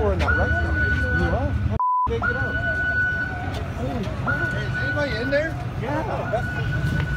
were in that restaurant. You are? How did they get out? Hey, is anybody in there? Yeah.